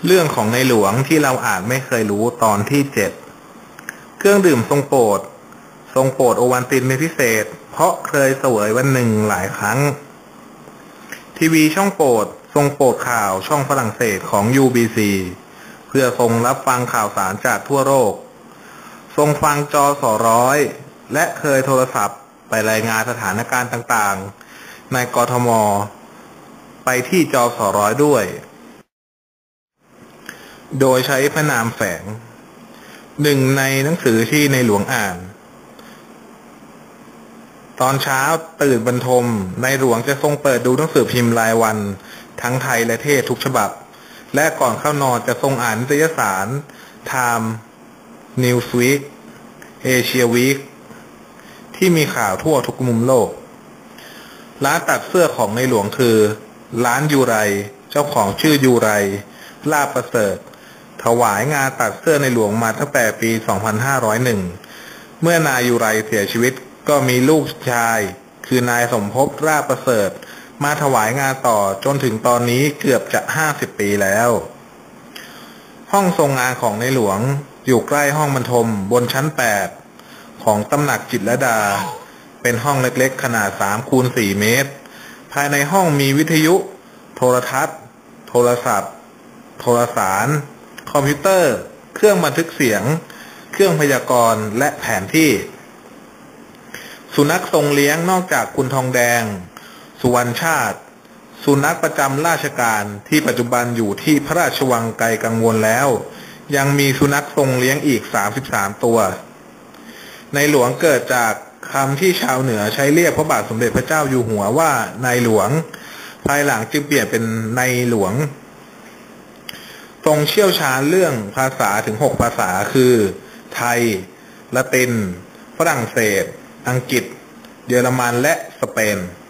เรื่องของในหลวงที่เราอาจไม่เคยรู้ตอนที่7เครื่องดื่มทรงโปรดโอวัลตินเป็นพิเศษเพราะเคยเสวยวันหนึ่งหลายครั้งทีวีช่องโปรดทรงโปรดข่าวช่องฝรั่งเศสของ UBC เพื่อทรงรับฟังข่าวสารจากทั่วโลกทรงฟังจส.100และเคยโทรศัพท์ไปรายงานสถานการณ์ต่างๆในกทม.ไปที่จส.100ด้วยโดยใช้พระนามแฝงหนึ่งในหนังสือที่ในหลวงอ่านตอนเช้าตื่นบรรทมในหลวงจะทรงเปิดดูหนังสือพิมพ์รายวันทั้งไทยและเทศทุกฉบับและก่อนเข้านอนจะทรงอ่านนิตยสาร Time Newsweek Asia Week ที่มีข่าวทั่วทุกมุมโลกร้านตัดเสื้อของในหลวงคือร้านยูไรเจ้าของชื่อยูไรลาภประเสริฐถวายงานตัดเสื้อในหลวงมาตั้งแต่ปี 2501 เมื่อนายยูไรเสียชีวิตก็มีลูกชายคือนายสมภพลาภประเสริฐมาถวายงานต่อจนถึงตอนนี้เกือบจะ50 ปีแล้วห้องทรงงานของในหลวงอยู่ใกล้ห้องบรรทมบนชั้น8ของตำหนักจิตรลดาเป็นห้องเล็กๆขนาด 3x4 เมตรภายในห้องมีวิทยุโทรทัศน์โทรศัพท์โทรสารคอมพิวเตอร์เครื่องบันทึกเสียงเครื่องพยากรณ์และแผนที่สุนัขทรงเลี้ยงนอกจากคุณทองแดงสุวรรณชาติสุนัขประจำราชการที่ปัจจุบันอยู่ที่พระราชวังไกลกังวลแล้วยังมีสุนัขทรงเลี้ยงอีก33ตัวในหลวงเกิดจากคำที่ชาวเหนือใช้เรียกพระบาทสมเด็จพระเจ้าอยู่หัวว่านายหลวงภายหลังจึงเปลี่ยนเป็นนายหลวงทรงเชี่ยวชาญเรื่องภาษาถึง6ภาษาคือไทยละตินฝรั่งเศสอังกฤษเยอรมันและสเปน